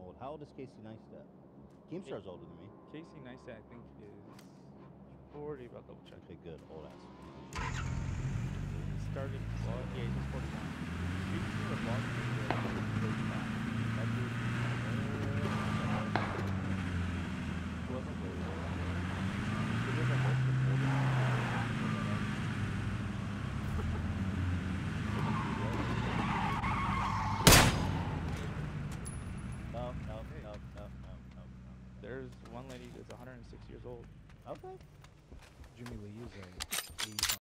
old. How old is Casey Neistat? Keemstar's older than me. Casey Neistat, I think, is 40, but I'll double check. Okay, good. Old ass. He started, well, yeah, he's 41. Speaking of the vlog, that dude, he wasn't really old. He was like most important. No. There's one lady that's 106 years old. Okay. Jimmy Lee is a